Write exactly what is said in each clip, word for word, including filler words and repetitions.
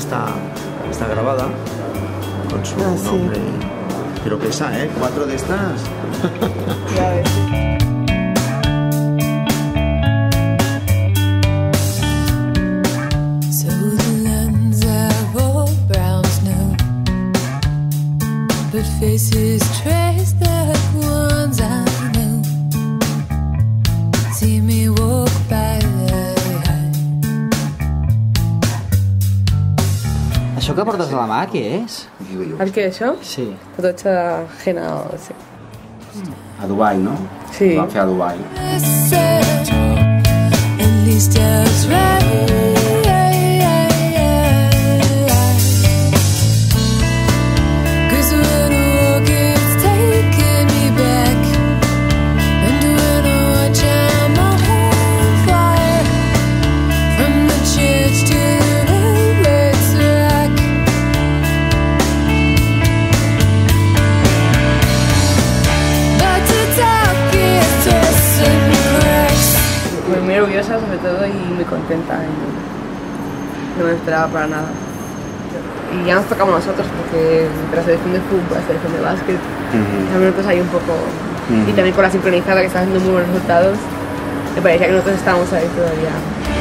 está, está grabada con su ah, nombre. Sí. Pero pesa, ¿eh? Cuatro de estas. Ya ves. But faces trace the ones I know. See me walk by the high. Això que portes a la mà, què és? ¿El qué, això? Sí. Foto de henna o sí. A Dubai, no? Sí. Ho van fer a Dubai. At least I was right. Muy orgullosa sobre todo y muy contenta y no me esperaba para nada. Y ya nos tocamos nosotros porque entre la selección de fútbol, la selección de básquet, Uh-huh. también nosotros hay un poco, Uh-huh. y también con la sincronizada que está haciendo muy buenos resultados, me parecía que nosotros estábamos ahí todavía.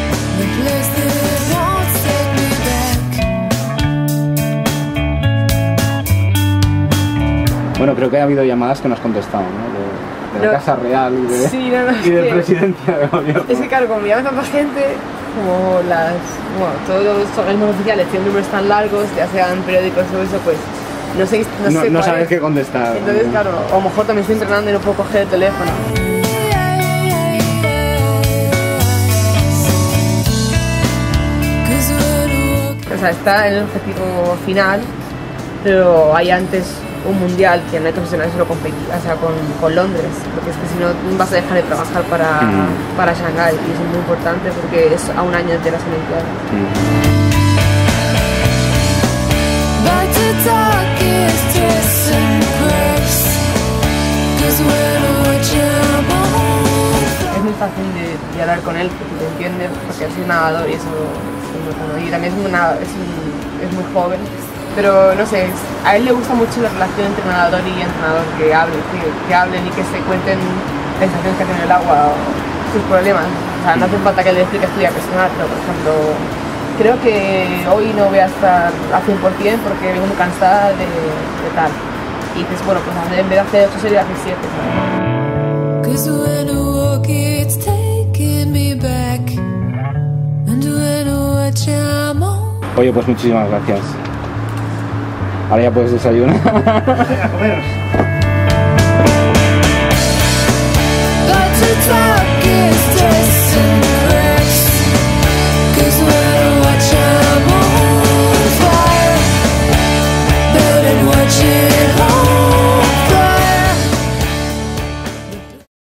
Bueno, creo que ha habido llamadas que nos has contestado, ¿no? De, de la No. Casa Real y de, Sí, no, no, y de es que- presidencia de gobierno. Es que claro, como me llama tanta gente, como las, bueno, todos los organismos oficiales tienen números tan largos, ya sean periódicos o eso, pues no sé, no No, sé no cuál sabes es. qué contestar. Entonces, claro, a lo mejor también estoy entrenando y no puedo coger el teléfono. O sea, está en el objetivo final, pero hay antes un mundial que no hay profesionales solo competir, o sea, con, con Londres, porque es que si no vas a dejar de trabajar para, Mm. para Shanghái, y eso es muy importante porque es a un año de las Olimpiadas. Es muy fácil de, de hablar con él porque te entiende, porque él es un nadador y eso es muy bueno. Y también es, una, es, un, es muy joven, pero no sé, es- a él le gusta mucho la relación entre nadador y entrenador, que hablen, que, que hablen y que se cuenten sensaciones que tiene el agua o sus problemas. O sea, no hace falta que le explique su vida personal, pero por ejemplo, creo que hoy no voy a estar al cien por cien porque vengo muy cansada de, de tal. Y dices, bueno, pues en vez de hacer ocho series, hacer siete. Cause when I walk, it's taking me back. And when I watch, I'm on. Oye, pues muchísimas gracias. Ahora ya puedes desayunar. But to talk